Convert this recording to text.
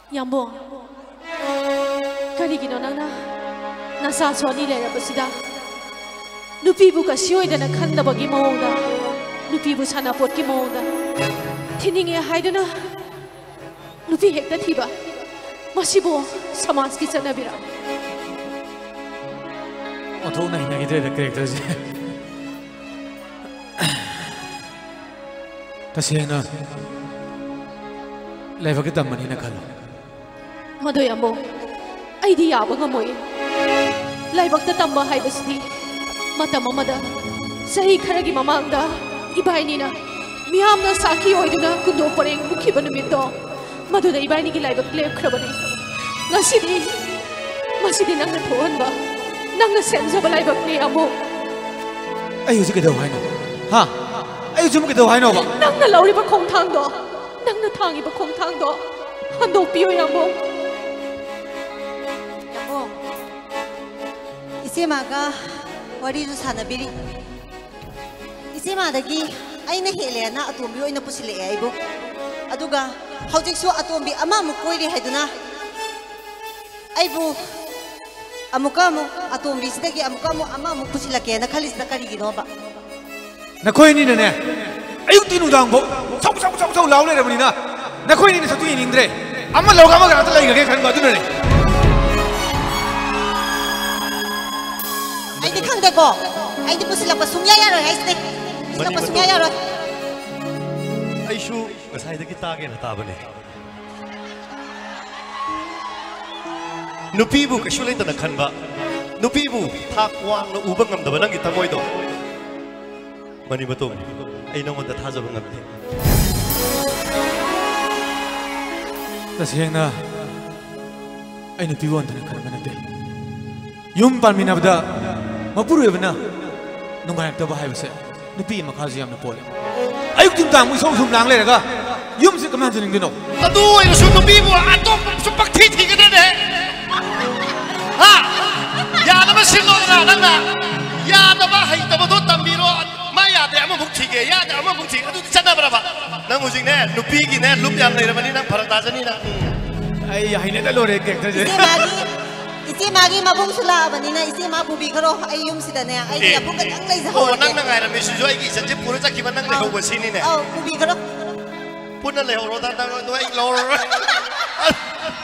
Yambo, kari gino nana, nasa soni le rapasida. Nupi bu kasioi dana khanda bagi maunda, nupi bu sana pot ki maunda. Thininge haidana, nupi hekta thiba, masibo samaj ki chana bira. Othau nahi nahi de character je. Tasena, life ke tam mani na khalo. Mado yambo, ai di yaba ngamoy. Life ke tam ba hai basdi. Matam amada, sahi kharagi mamangda, ibai ni na. Miyam na saki oiduna kundo pareng mukhi banumito. Mado da ibai ni ki life klep khrabani. Masidi nang na thoan ba. Nang na sense ba life ni amo. Ayu ke daw hai no. Ha? Ayu jum ke daw hai no ba? Nang na lauri ba khong thang do. Nang na thangi ba khong thang do. Hando piyo yambo. Yambo. Ise maga wari ju sana biri. Ise ma dagi aina hele na atombi oina pusile aibo. Aduga hojik so atombi ama mu koiri haiduna. Aibo amukamu atombi sidagi amukamu ama mu pusilake na khalis na kari gino ba. Na khoi ni ne. Ayuk tinu dang bo. Sau lau le rabani na. Na khoi ni ne satu ni indre. Amma loga ma garata lai ge khan ba du ne. Ai di khang de ko. Ai di pusilak pa sumya ya roi ai ste. Pusilak pa sumya ya roi. Ai shu asai da ki ta ge na ta bane. Nupi bu ka shu lai ta na khan ba. Nupi bu thak wang na ubang ngam da ba nang ki tamoi do. Mani batum ai nang on da tha jaba ngam de. Tasena, ai nupi won thana khan banate. Yum palmina bada mapuru ebna nungai ta ba hai base. Nupi ma khaji am na pole. Ayuk tim tang mu song sum lang le ga. Yum se kaman jing dino. Adu ai su nupi bu atom su pak thi thi ga de. Ha! Ya na ma sin lo na nang na. Ya da ba hai ta ba do tam bi ro. Ma ya de ama buk thi ge ya da ama buk thi adu chana bra ba. Nang mu jing ne nupi gi ne lup yang le ra mani nang pharak ta jani na. Ai hai ne da lo re character je. Isi magi mabung sula bani na isi ma bubi karo ai yum sida ne ai ya bung ka dang lai za ho. Oh nang nang ai ra mi su jo ai gi san je pura cha ki ban nang le ho ba sin ni ne. Oh bubi karo. Pun na le ho ro da nang no ai lo.